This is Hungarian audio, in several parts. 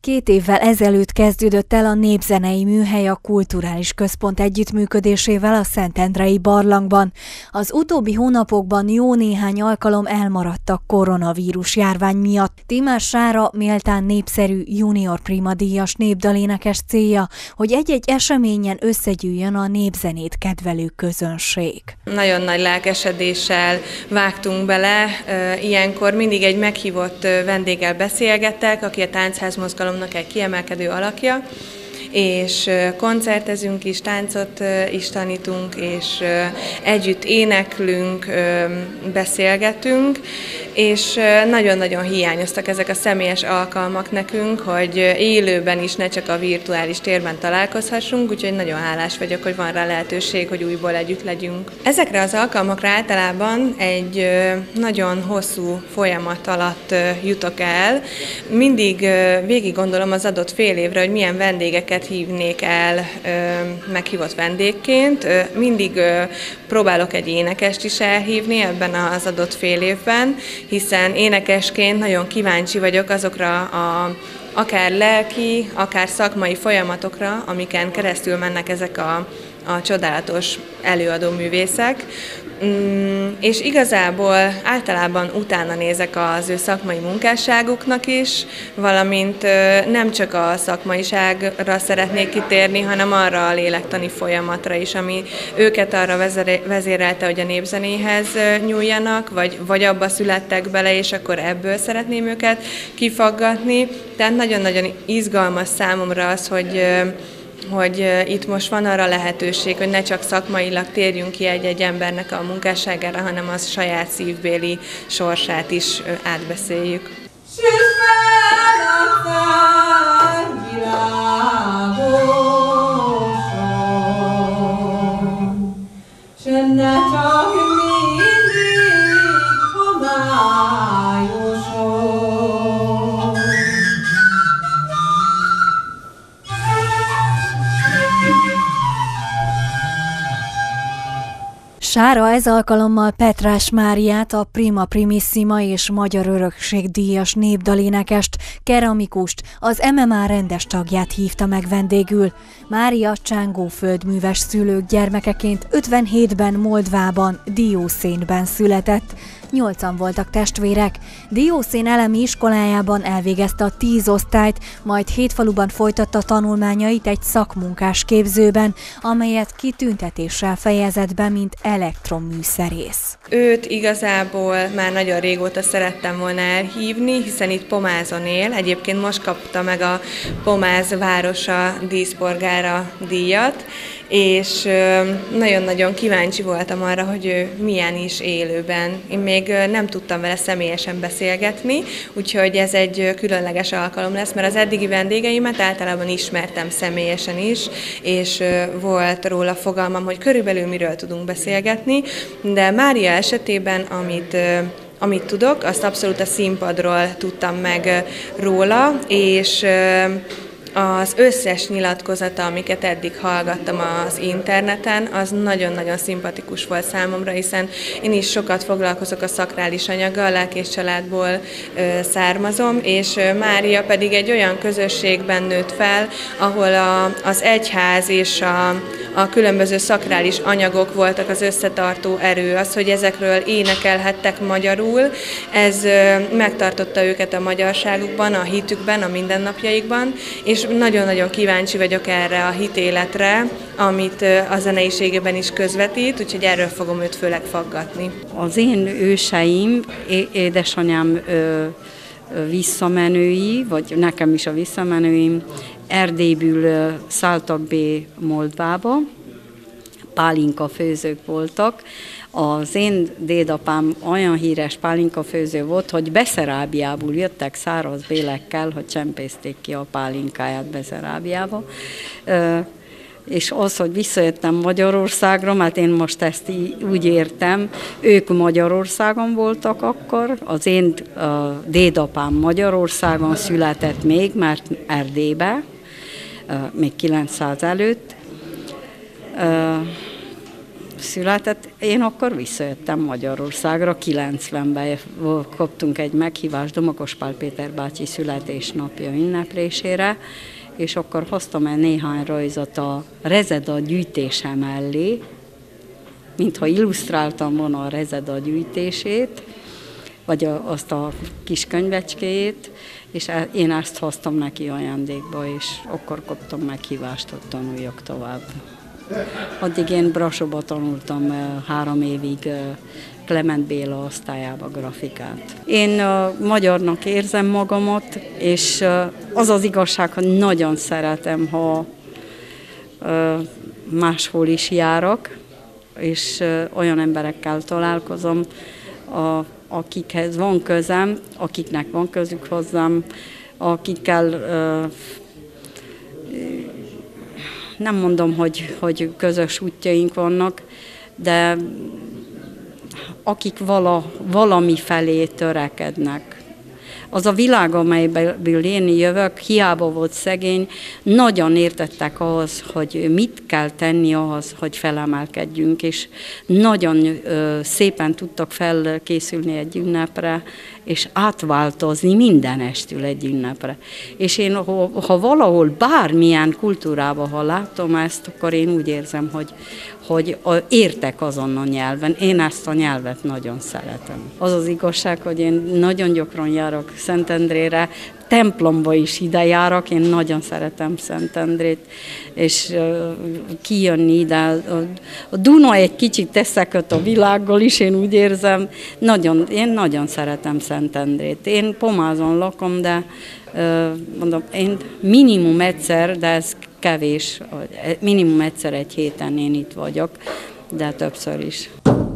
2 évvel ezelőtt kezdődött el a Népzenei Műhely a Kulturális Központ együttműködésével a Szentendrei barlangban. Az utóbbi hónapokban jó néhány alkalom elmaradt a koronavírus járvány miatt. Tímás Sára méltán népszerű junior prima díjas népdalénekes célja, hogy egy-egy eseményen összegyűjjön a népzenét kedvelő közönség. Nagyon nagy lelkesedéssel vágtunk bele, ilyenkor mindig egy meghívott vendéggel beszélgettek, aki a táncházmozgalomnak egy kiemelkedő alakja, és koncertezünk is, táncot is tanítunk, és együtt éneklünk, beszélgetünk, és nagyon-nagyon hiányoztak ezek a személyes alkalmak nekünk, hogy élőben is, ne csak a virtuális térben találkozhassunk, úgyhogy nagyon hálás vagyok, hogy van rá lehetőség, hogy újból együtt legyünk. Ezekre az alkalmakra általában egy nagyon hosszú folyamat alatt jutok el. Mindig végig gondolom az adott fél évre, hogy milyen vendégeket hívnék el meghívott vendégként. Mindig próbálok egy énekest is elhívni ebben az adott fél évben, hiszen énekesként nagyon kíváncsi vagyok azokra akár lelki, akár szakmai folyamatokra, amiken keresztül mennek ezek a csodálatos előadó művészek. És igazából általában utána nézek az ő szakmai munkásságuknak is, valamint nem csak a szakmaiságra szeretnék kitérni, hanem arra a lélektani folyamatra is, ami őket arra vezérelte, hogy a népzenéhez nyúljanak, vagy abba születtek bele, és akkor ebből szeretném őket kifaggatni. Tehát nagyon-nagyon izgalmas számomra az, hogy itt most van arra lehetőség, hogy ne csak szakmailag térjünk ki egy-egy embernek a munkásságára, hanem az saját szívbéli sorsát is átbeszéljük. Sára ez alkalommal Petrás Máriát, a Prima Primissima és Magyar Örökség díjas népdalénekest, keramikust, az MMA rendes tagját hívta meg vendégül. Mária Csángó földműves szülők gyermekeként 57-ben Moldvában, Diószénben született. 8-an voltak testvérek. Diószén elemi iskolájában elvégezte a 10 osztályt, majd Hétfaluban folytatta tanulmányait egy szakmunkás képzőben, amelyet kitüntetéssel fejezett be, mint elektromműszerész. Őt igazából már nagyon régóta szerettem volna elhívni, hiszen itt Pomázon él. Egyébként most kapta meg a Pomáz városa díszpolgára díjat, és nagyon-nagyon kíváncsi voltam arra, hogy ő milyen is élőben. Én még nem tudtam vele személyesen beszélgetni, úgyhogy ez egy különleges alkalom lesz, mert az eddigi vendégeimet általában ismertem személyesen is, és volt róla fogalmam, hogy körülbelül miről tudunk beszélgetni, de Mária esetében, amit tudok, azt abszolút a színpadról tudtam meg róla, és az összes nyilatkozata, amiket eddig hallgattam az interneten, az nagyon-nagyon szimpatikus volt számomra, hiszen én is sokat foglalkozok a szakrális anyaggal, lelki és családból származom, és Mária pedig egy olyan közösségben nőtt fel, ahol az egyház és a különböző szakrális anyagok voltak az összetartó erő, az, hogy ezekről énekelhettek magyarul, ez megtartotta őket a magyarságukban, a hitükben, a mindennapjaikban, és nagyon-nagyon kíváncsi vagyok erre a hitéletre, amit a zeneiségében is közvetít, úgyhogy erről fogom őt főleg faggatni. Az én őseim, édesanyám visszamenői, vagy nekem is a visszamenőim Erdélyből szálltak be Moldvába, pálinka főzők voltak. Az én dédapám olyan híres pálinka főző volt, hogy Beszarábiából jöttek száraz bélekkel, hogy csempészték ki a pálinkáját Beszarábiába. És az, hogy visszajöttem Magyarországra, mert én most ezt úgy értem, ők Magyarországon voltak akkor, az én dédapám Magyarországon született még, mert Erdélybe, még 900 előtt. született, én akkor visszajöttem Magyarországra, 90-ben kaptunk egy meghívást Domokos Pál Péter bácsi születésnapja ünneplésére, és akkor hoztam el néhány rajzot a Rezeda gyűjtése mellé, mintha illusztráltam volna a Rezeda gyűjtését, vagy azt a kis könyvecskéjét, és én ezt hoztam neki ajándékba, és akkor kaptam meghívást, hogy tanuljak tovább. Addig én Brassóba tanultam 3 évig Klement Béla osztályába grafikát. Én magyarnak érzem magamat, és az az igazság, hogy nagyon szeretem, ha máshol is járok, és olyan emberekkel találkozom, akikhez van közem, akiknek van közük hozzám, akikkel nem mondom, hogy közös útjaink vannak, de akik valami felé törekednek. Az a világ, amelyből én jövök, hiába volt szegény, nagyon értettek ahhoz, hogy mit kell tenni ahhoz, hogy felemelkedjünk, és nagyon szépen tudtak felkészülni egy ünnepre, és átváltozni mindenestül egy ünnepre. És én, ha valahol bármilyen kultúrában, ha látom ezt, akkor én úgy érzem, hogy értek azon a nyelven. Én ezt a nyelvet nagyon szeretem. Az az igazság, hogy én nagyon gyakran járok Szentendrére, templomba is ide járok, én nagyon szeretem Szentendrét, és kijönni ide. A Duna egy kicsit összeköt a világgal is, én úgy érzem, én nagyon szeretem Szentendrét. Én Pomázon lakom, de mondom, én minimum egyszer, de ez kevés, minimum egyszer egy héten én itt vagyok, de többször is.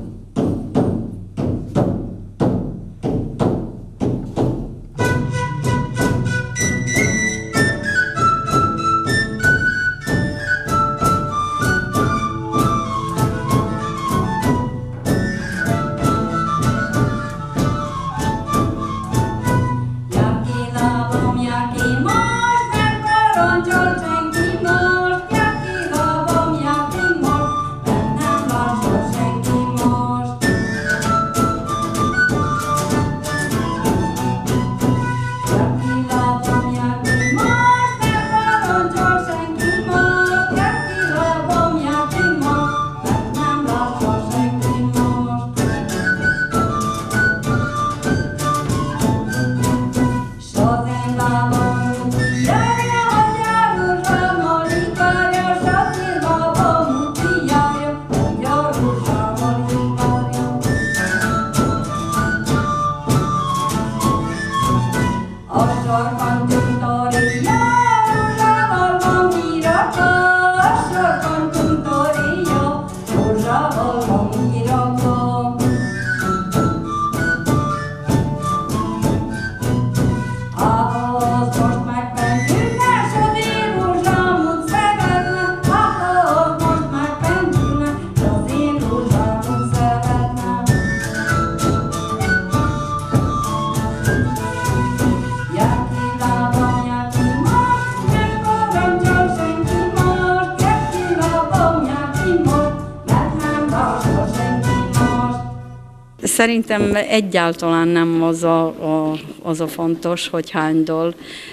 Szerintem egyáltalán nem az a fontos, hogy hány dal.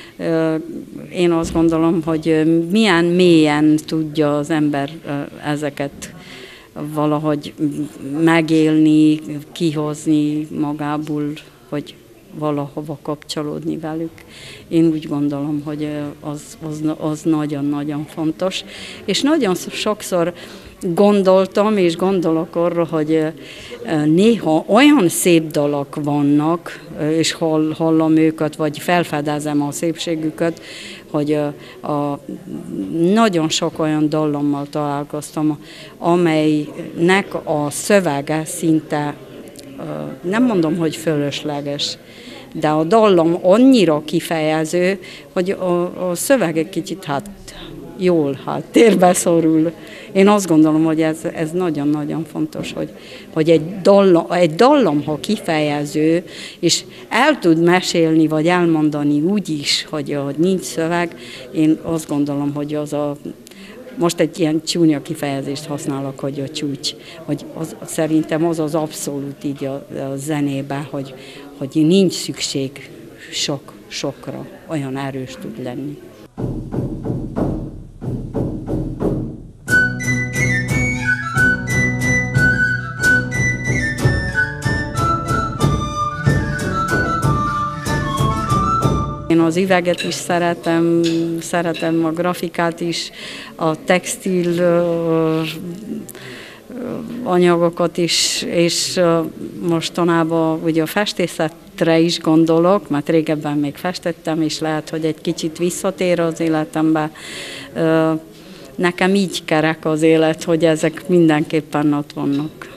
Én azt gondolom, hogy milyen mélyen tudja az ember ezeket valahogy megélni, kihozni magából, hogy valahova kapcsolódni velük. Én úgy gondolom, hogy az nagyon-nagyon fontos. És nagyon sokszor gondoltam, és gondolok arra, hogy néha olyan szép dalok vannak, és hallom őket, vagy felfedezem a szépségüket, hogy nagyon sok olyan dallammal találkoztam, amelynek a szövege szinte, nem mondom, hogy fölösleges, de a dallam annyira kifejező, hogy a szöveg egy kicsit jól háttérbe szorul. Én azt gondolom, hogy ez nagyon-nagyon fontos, hogy egy dallam, ha kifejező, és el tud mesélni, vagy elmondani úgy is, hogy nincs szöveg, én azt gondolom, hogy most egy ilyen csúnya kifejezést használok, hogy a csúcs, hogy szerintem az abszolút így a zenében, hogy nincs szükség sokra, olyan erős tud lenni. Én az üveget is szeretem a grafikát is, a textil anyagokat is, és mostanában ugye a festészetre is gondolok, mert régebben még festettem, és lehet, hogy egy kicsit visszatér az életembe. Nekem így kerek az élet, hogy ezek mindenképpen ott vannak.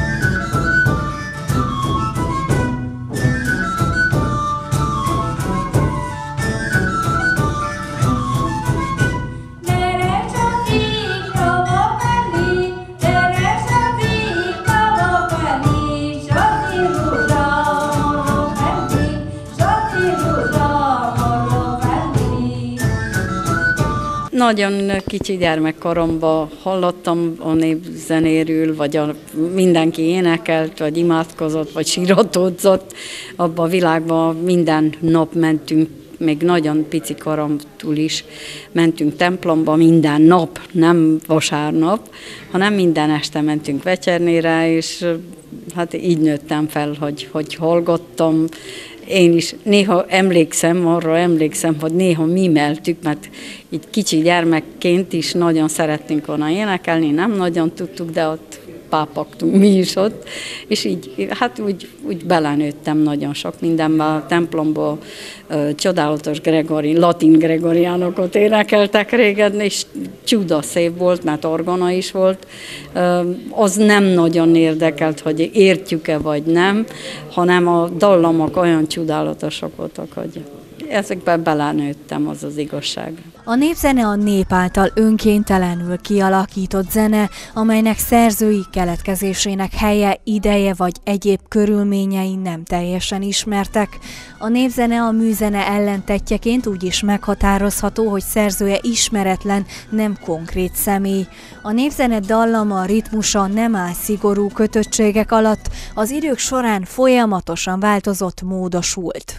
Nagyon kicsi gyermekkoromban hallottam a népzenéről, vagy mindenki énekelt, vagy imádkozott, vagy síratódzott. Abban a világban minden nap mentünk, még nagyon pici koromtól is mentünk templomba minden nap, nem vasárnap, hanem minden este mentünk vecsernére, és hát így nőttem fel, hogy hallgattam. Én is néha emlékszem, hogy néha mimeltük, mert így kicsi gyermekként is nagyon szerettünk volna énekelni, nem nagyon tudtuk, de ott pápaktunk mi is ott, és így, hát úgy belenőttem nagyon sok mindenben. A templomból csodálatos latin gregoriánokat énekeltek régen, és csuda szép volt, mert orgona is volt. Az nem nagyon érdekelt, hogy értjük-e vagy nem, hanem a dallamok olyan csodálatosak voltak, hogy ezekben belenőttem, az az igazság. A népzene a nép által önkéntelenül kialakított zene, amelynek szerzői keletkezésének helye, ideje vagy egyéb körülményei nem teljesen ismertek. A népzene a műzene ellentettjeként úgy is meghatározható, hogy szerzője ismeretlen, nem konkrét személy. A népzene dallama, ritmusa nem áll szigorú kötöttségek alatt, az idők során folyamatosan változott, módosult.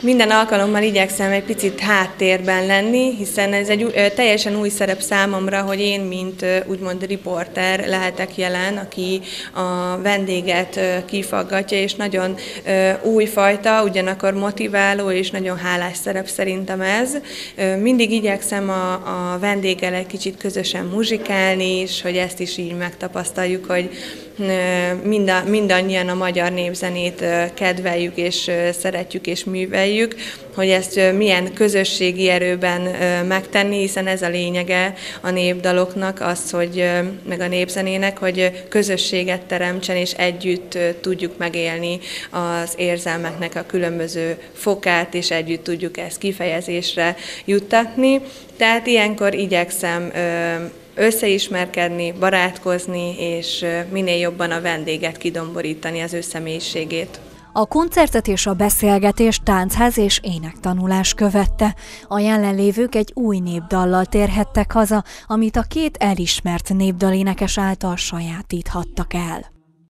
Minden alkalommal igyekszem egy picit háttérben lenni, hiszen ez egy teljesen új szerep számomra, hogy én, mint úgymond riporter lehetek jelen, aki a vendéget kifaggatja, és nagyon újfajta, ugyanakkor motiváló és nagyon hálás szerep szerintem ez. Mindig igyekszem a vendéggel egy kicsit közösen muzsikálni, és hogy ezt is így megtapasztaljuk, hogy mindannyian a magyar népzenét kedveljük, és szeretjük, és műveljük, hogy ezt milyen közösségi erőben megtenni, hiszen ez a lényege a népdaloknak, az, hogy meg a népzenének, hogy közösséget teremtsen, és együtt tudjuk megélni az érzelmeknek a különböző fokát, és együtt tudjuk ezt kifejezésre juttatni. Tehát ilyenkor igyekszem összeismerkedni, barátkozni, és minél jobban a vendéget kidomborítani, az ő személyiségét. A koncertet és a beszélgetést táncház és énektanulás követte. A jelenlévők egy új népdallal térhettek haza, amit a két elismert népdalénekes által sajátíthattak el.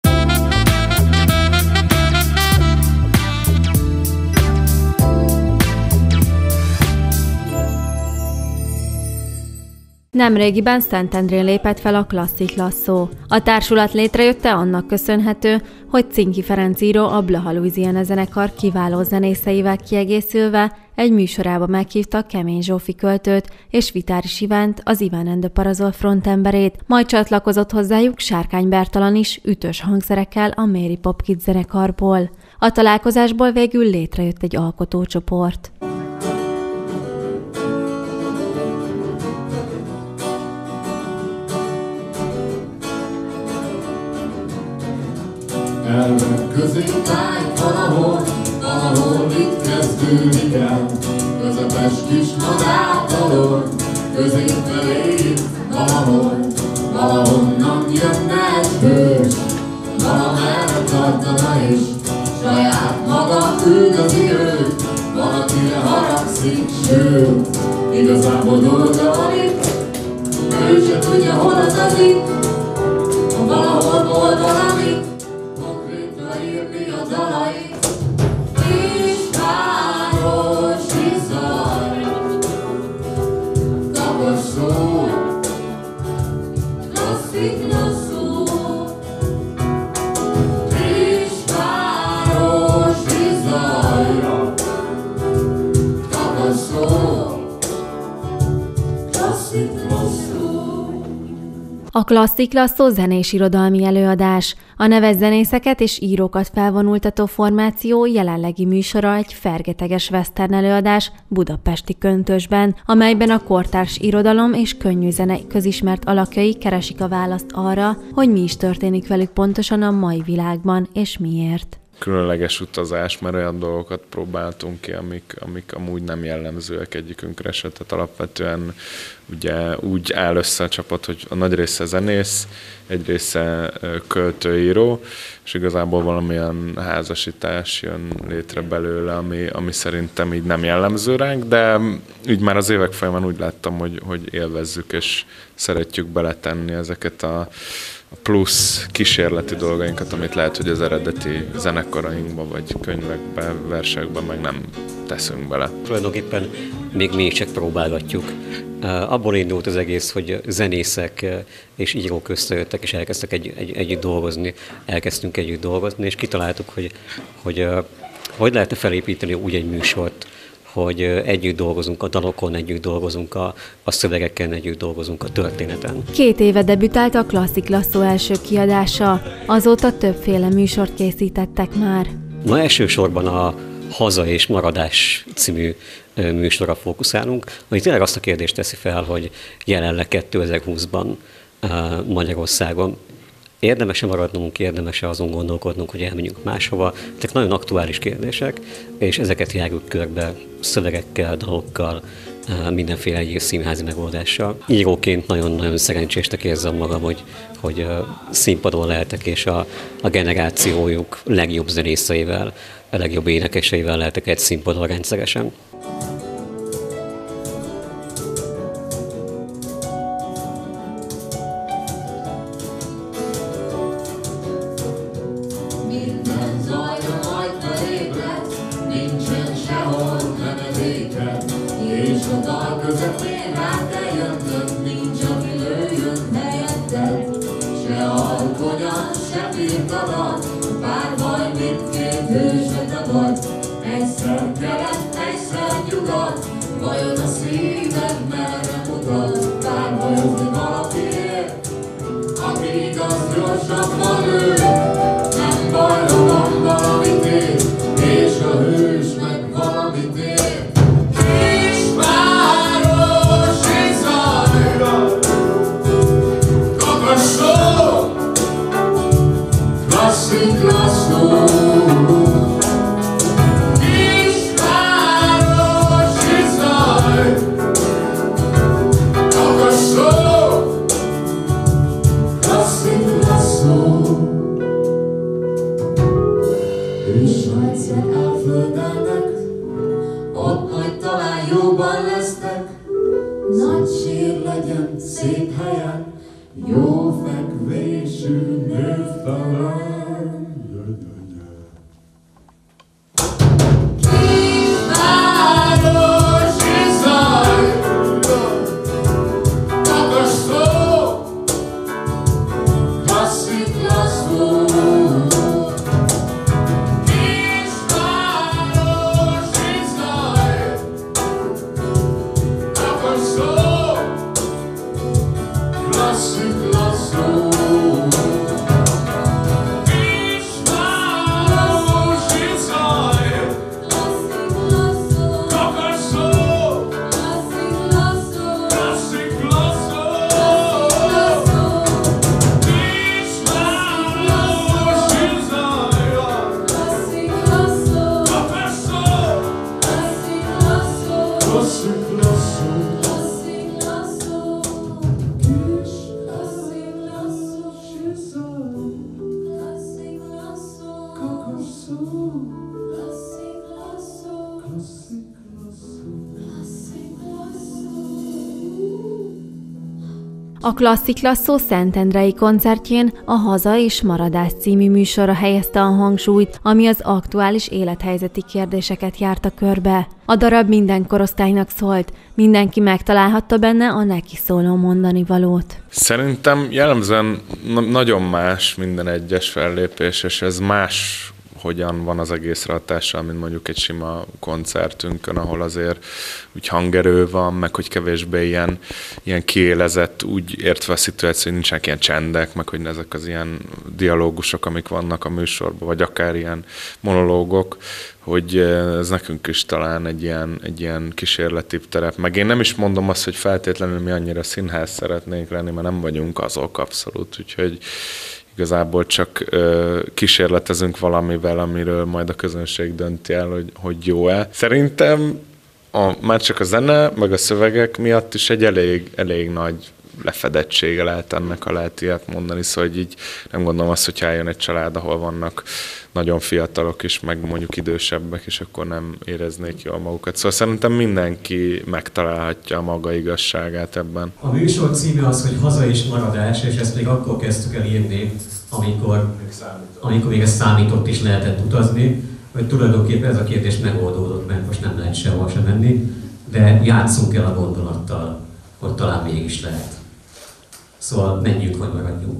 Nemrégiben Szentendrén lépett fel a Klasszik Lasszó. A társulat létrejötte annak köszönhető, hogy Cinki Ferenc író a Blaha Louisiana zenekar kiváló zenészeivel kiegészülve egy műsorába meghívta Kemény Zsófi költőt és Vitári Ivánt, az Iván and the Parazol frontemberét, majd csatlakozott hozzájuk Sárkány Bertalan is ütős hangszerekkel a Mary Pop Kids zenekarból. A találkozásból végül létrejött egy alkotócsoport. Elvek közép táj valahol itt kezdődik el. Közepes kis madártalon, középfelé itt valahonnan jönne egy hős, valamerre tartana és saját maga üldözi őt, valakire haragszik, sőt, igazából dolga van itt, ő se tudja, hol utazik, ha valahol volt valami, írni a dalait, kisvárosi zaj, taposó, klasszik lasszó, kisvárosi zajra, taposó, klasszik lasszó. A Klasszik Lasszó zenés irodalmi előadás. A neves zenészeket és írókat felvonultató formáció jelenlegi műsora egy fergeteges western előadás budapesti köntösben, amelyben a kortárs irodalom és könnyű zene közismert alakjai keresik a választ arra, hogy mi is történik velük pontosan a mai világban, és miért. Különleges utazás, mert olyan dolgokat próbáltunk ki, amik amúgy nem jellemzőek egyikünkre se. Tehát alapvetően ugye úgy áll össze a csapat, hogy a nagy része zenész, egy része költőíró, és igazából valamilyen házasítás jön létre belőle, ami szerintem így nem jellemző ránk, de úgy már az évek folyamán úgy láttam, hogy élvezzük és szeretjük beletenni ezeket a plusz kísérleti dolgainkat, amit lehet, hogy az eredeti zenekarainkba, vagy könyvekbe, versekbe meg nem teszünk bele. Tulajdonképpen még mi is csak próbálgatjuk. Abból indult az egész, hogy zenészek és írók összejöttek, és elkezdtek együtt dolgozni. Elkezdtünk együtt dolgozni, és kitaláltuk, hogy lehetne felépíteni úgy egy műsort, hogy együtt dolgozunk a dalokon, együtt dolgozunk a szövegeken, együtt dolgozunk a történeten. 2 éve debütált a Klasszik Lasszó első kiadása, azóta többféle műsort készítettek már. Ma elsősorban a Haza és Maradás című műsorra fókuszálunk, ami tényleg azt a kérdést teszi fel, hogy jelenleg 2020-ban Magyarországon érdemes-e maradnunk, érdemes-e azon gondolkodnunk, hogy elmenjünk máshova. Ezek nagyon aktuális kérdések, és ezeket járjuk körbe szövegekkel, dalokkal, mindenféle egyéb színházi megoldással. Íróként nagyon-nagyon szerencsésnek érzem magam, hogy színpadon lehetek, és a generációjuk legjobb zenészeivel, a legjobb énekeseivel lehetek egy színpadon rendszeresen. Minden zajra majd felébred, nincsen sehol közepén rád eljöntök, nincs, aki lőjön helyetted. Se alkonyan, se firtadat, bár baj mindkét hősöd vagy. Egyszer kelet, egyszer nyugat, vajon a szíved merre mutat? Bár bajozni valakiért, aki igaz gyorsabban lő. Nem baj, ha van valamit ér, és a hős meg valamit ér. Kisváros Izrael, Kakassó, klasszik lasszó. Kisváros Izrael, Kakassó, klasszik lasszó. És ha egyszer elföldelnek, ott majd talán jóban lesznek. Nagy sír legyen szép helyen, jó fekvésű névtelen. Kisváros Izrael, Kakassó, klasszik lasszó. Kisváros Izrael, Kakassó, klasszik lasszó. Kisváros Izrael, Kakassó, klasszik lasszó. Kisváros A Klasszik Lasszó szentendrei koncertjén a Haza és Maradás című műsorra helyezte a hangsúlyt, ami az aktuális élethelyzeti kérdéseket járta körbe. A darab minden korosztálynak szólt, mindenki megtalálhatta benne a neki szóló mondanivalót. Szerintem jellemzően nagyon más minden egyes fellépés, és ez más hogyan van az egész hatással, mint mondjuk egy sima koncertünkön, ahol azért úgy hangerő van, meg hogy kevésbé ilyen kiélezett, úgy értve a szituáció, hogy nincsenek ilyen csendek, meg hogy ezek az ilyen dialógusok, amik vannak a műsorban, vagy akár ilyen monológok, hogy ez nekünk is talán egy ilyen kísérletibb terep. Meg én nem is mondom azt, hogy feltétlenül mi annyira színház szeretnénk lenni, mert nem vagyunk azok abszolút, úgyhogy igazából csak kísérletezünk valamivel, amiről majd a közönség dönti el, hogy jó-e. Szerintem már csak a zene, meg a szövegek miatt is egy elég nagy lefedettsége lehet ennek, ha lehet ilyet mondani, szóval így nem gondolom azt, hogy eljön egy család, ahol vannak nagyon fiatalok is, meg mondjuk idősebbek, és akkor nem éreznék jól magukat. Szóval szerintem mindenki megtalálhatja a maga igazságát ebben. A műsor címe az, hogy Haza és Maradás, és ezt még akkor kezdtük el írni, amikor még ez számított is lehetett utazni, hogy tulajdonképpen ez a kérdés megoldódott, mert most nem lehet sehol sem menni, de játszunk el a gondolattal, hogy talán mégis lehet. Szóval menjünk, hogy maradjunk.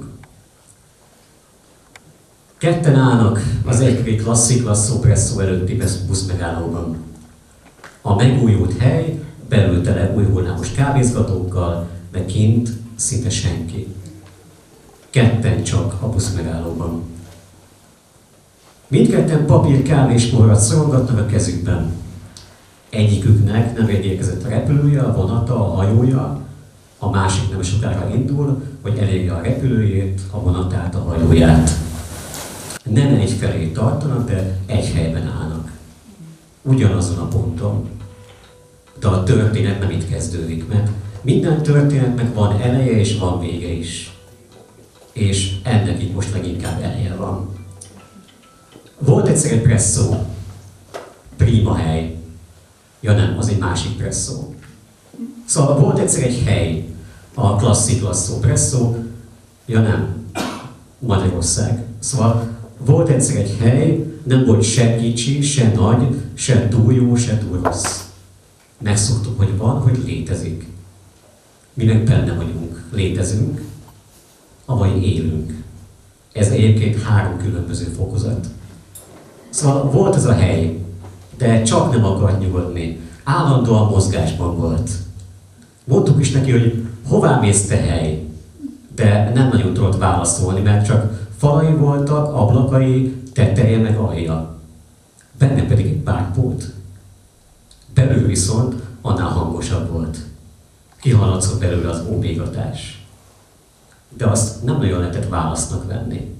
Ketten állnak az egykori Klasszik Lasszó presszó előtti buszmegállóban. A megújult hely belül tele új hullámos kávézgatókkal, de kint szinte senki. Ketten csak a buszmegállóban. Mindketten papír kávés poharat szorongatnak a kezükben. Egyiküknek nem érkezett a repülője, a vonata, a hajója, a másik nem sokára indul, hogy elérje a repülőjét, a vonatát, a hajóját. Nem egyfelé tartanak, de egy helyben állnak. Ugyanazon a ponton. De a történet nem itt kezdődik meg. Minden történetnek van eleje és van vége is. És ennek itt most leginkább eleje van. Volt egyszer egy presszó. Prima hely. Ja nem, az egy másik presszó. Szóval volt egyszer egy hely, a Klasszik Lasszó presszó. Ja nem, Magyarország. Szóval volt egyszer egy hely, nem volt se kicsi, se nagy, se túl jó, se túl rossz. Megszoktuk, hogy van, hogy létezik. Mi meg benne vagyunk, létezünk, avagy élünk. Ez egyébként 3 különböző fokozat. Szóval volt ez a hely, de csak nem akart nyugodni. Állandóan mozgásban volt. Mondtuk is neki, hogy hová mész te hely, de nem nagyon tudott válaszolni, mert csak falai voltak, ablakai, teteje meg alja. Benne pedig egy párpult. Belül viszont annál hangosabb volt. Kihaladszott belőle az óbégatás. De azt nem nagyon lehetett válasznak venni.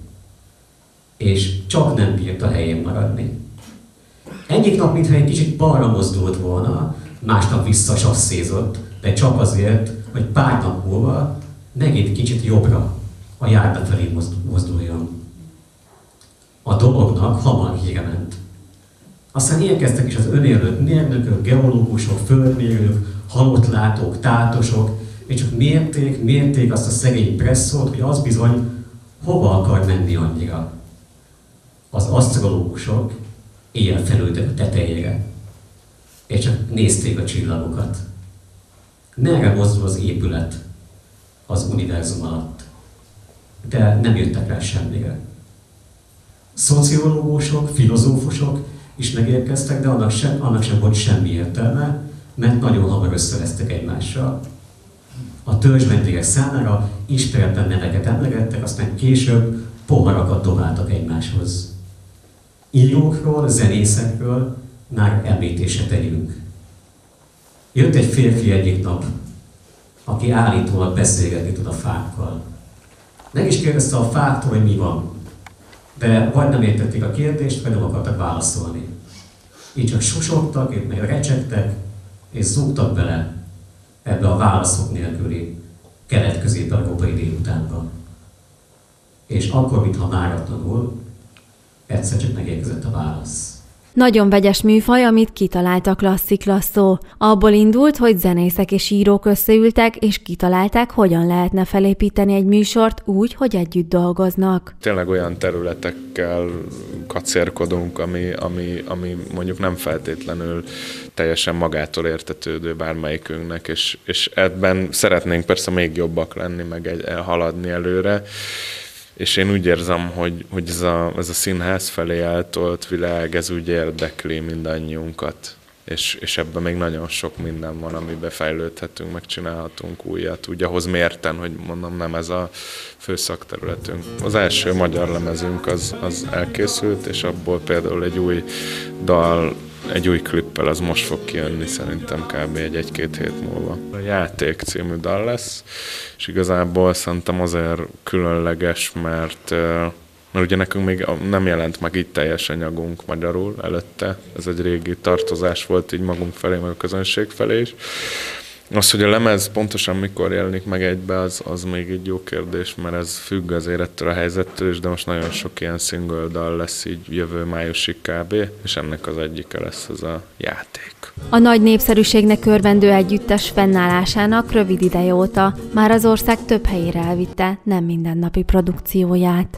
És csak nem bírt a helyén maradni. Egyik nap, mintha egy kicsit balra mozdult volna, másnap visszasasszézott, de csak azért, hogy pár nap múlva megint kicsit jobbra, a járda felé mozduljon. A dolognak hamar híre ment. Aztán érkeztek is az önélőtt mérnökök, geológusok, földmérők, halottlátók, tátosok, és csak mérték azt a szegény presszót, hogy az bizony hova akar menni annyira. Az asztrológusok éjjel felültek a tetejére, és csak nézték a csillagokat. Merre mozdul az épület az univerzum alatt, de nem jöttek rá semmire. Szociológusok, filozófusok is megérkeztek, de annak sem volt semmi értelme, mert nagyon hamar összevesztek egymással. A törzsvendégek számára ismeretlen neveket emlegettek, aztán később poharakat dobáltak egymáshoz. Írókról, zenészekről már említésre tegyünk. Jött egy férfi egyik nap, aki állítólag beszélgetni tud a fákkal. Meg is kérdezte a fáktól, hogy mi van, de vagy nem értették a kérdést, vagy nem akartak válaszolni. Így csak susogtak, így meg recsegtek, és zúgtak bele ebbe a válaszok nélküli kelet-közép-európai délutánba. És akkor, mintha váratlanul, egyszer csak megérkezett a válasz. Nagyon vegyes műfaj, amit kitalált a Klasszik Lasszó. Abból indult, hogy zenészek és írók összeültek, és kitalálták, hogyan lehetne felépíteni egy műsort úgy, hogy együtt dolgoznak. Tényleg olyan területekkel kacérkodunk, ami mondjuk nem feltétlenül teljesen magától értetődő bármelyikünknek, és ebben szeretnénk persze még jobbak lenni, meg haladni előre. És én úgy érzem, hogy ez a színház felé eltolt világ, ez úgy érdekli mindannyiunkat. És ebben még nagyon sok minden van, amiben fejlődhetünk, megcsinálhatunk újat. Úgy ahhoz mérten, hogy mondom, nem ez a fő szakterületünk. Az első magyar lemezünk az elkészült, és abból például egy új dal, egy új klippel, az most fog kijönni szerintem kb. egy-két hét múlva. A Játék című dal lesz, és igazából szerintem azért különleges, mert ugye nekünk még nem jelent meg így teljes anyagunk magyarul előtte. Ez egy régi tartozás volt így magunk felé, meg a közönség felé is. Az, hogy a lemez pontosan mikor jelenik meg egybe, az még egy jó kérdés, mert ez függ azért ettől a helyzettől is, de most nagyon sok ilyen single dal lesz így jövő májusig kb., és ennek az egyike lesz ez a Játék. A nagy népszerűségnek örvendő együttes fennállásának rövid ideje óta már az ország több helyére elvitte nem mindennapi produkcióját.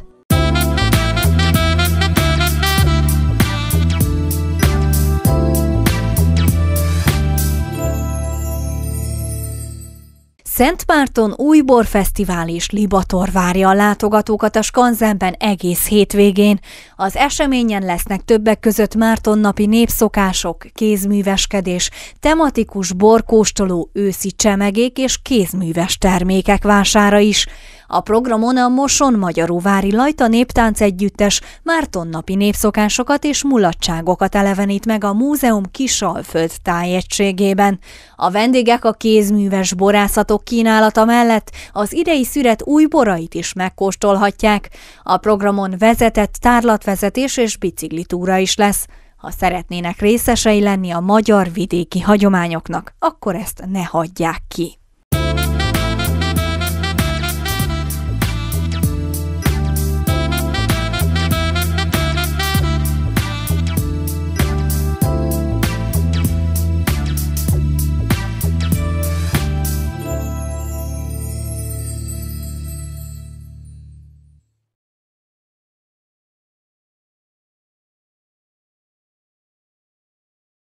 Szentmárton új borfesztivál és libator várja a látogatókat a Skanzenben egész hétvégén. Az eseményen lesznek többek között mártonnapi népszokások, kézműveskedés, tematikus borkóstoló, őszi csemegék és kézműves termékek vására is. A programon a Moson-Magyaróvári Lajta Néptánc Együttes mártonnapi népszokásokat és mulatságokat elevenít meg a múzeum Kisalföld tájegységében. A vendégek a kézműves borászatok kínálata mellett az idei szüret új borait is megkóstolhatják. A programon vezetett tárlatvezetés és biciklitúra is lesz. Ha szeretnének részesei lenni a magyar vidéki hagyományoknak, akkor ezt ne hagyják ki.